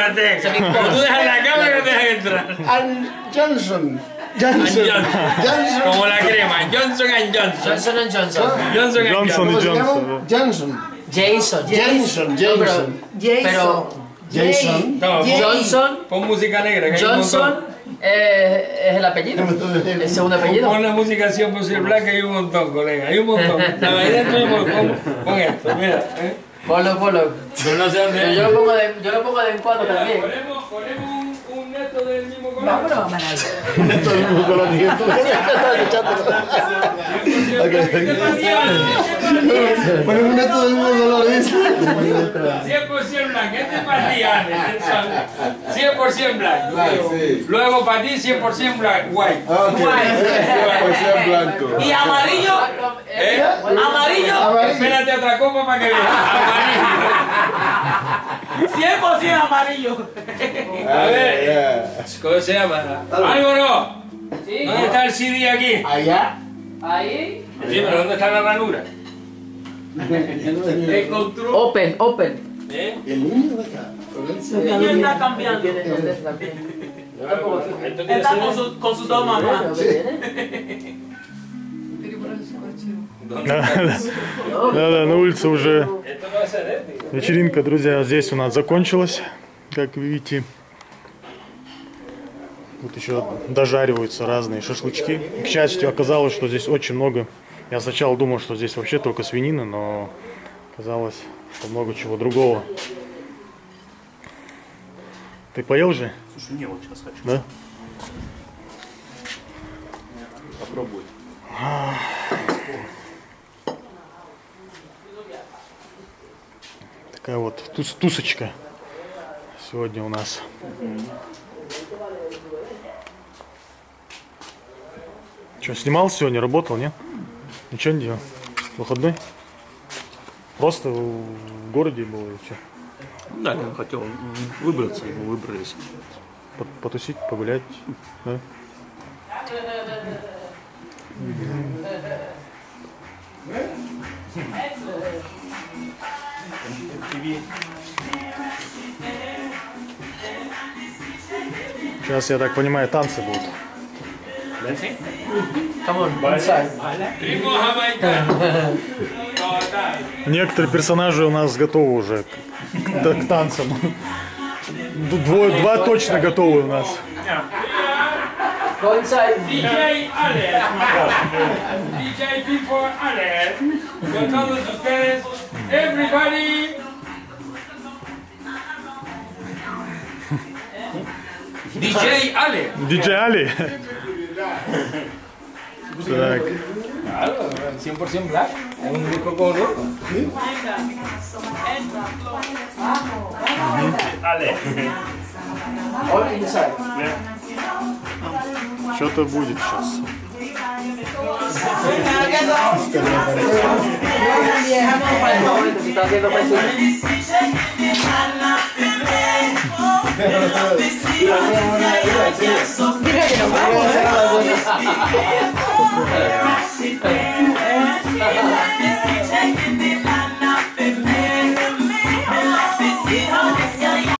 discoteca. Tú dejas la cámara y no te dejan entrar. And Johnson. Como la crema, Johnson and Johnson. Johnson and Johnson. Johnson and Johnson y Johnson. Johnson. Jason. Jason. Jason. No, Johnson. pon música negra. Que hay un Johnson montón. es el apellido. El segundo apellido. Pon la música 100% blanca, hay un montón, colega. Hay un montón. No, ahí dentro pon esto, mira. Ponlo. Yo no sé dónde. Yo lo pongo de en cuando también. Ponemos un neto del mismo color. No, pero Manal. Neto del mismo color. Ponemos un neto del mismo color. 100% blanco. Este es para ti, Ane. 100% blanco. Luego para ti 100% blanco. White. 100% blanco. ¿Y amarillo? ¿Amarillo? Espérate otra copa para que veas. Amarillo. 100% amarillo. A ver. ¿Cómo se llama? Álvaro. ¿Dónde está el CD aquí? Allá. Ahí. Sí, pero ¿dónde está la ranura? El control. Open. ¿Eh? El niño de acá. Ella está cambiando. Esto tiene Está CD. con sus dos mamás. Да, на улице уже Esto no es CD, tío. вечеринка, друзья, здесь у нас закончилась, как вы видите. Тут еще дожариваются разные шашлычки. К счастью, оказалось, что здесь очень много. Я сначала думал, что здесь вообще только свинина, но оказалось, что много чего другого. Ты поел же? Слушай, не, вот сейчас хочу. Да? Попробуй. Такая вот тусочка сегодня у нас. Что, снимал сегодня, работал, нет? Ничего не делал? Выходной? Просто в городе был или что? Да, я хотел выбраться, и мы выбрались. Потусить, погулять, да? Сейчас, я так понимаю, танцы будут. Come on, inside. Ritmo jamaicano. Некоторые персонажи у нас готовы уже к танцам. Два точно готовы у нас. Go inside. DJ Alex. DJ Before Alex. Con todos ustedes. Everybody. DJ Alex. Диджей Али. Так. Claro, 100% black. Es un disco con rojo. Ale. All inside. Что-то будет сейчас.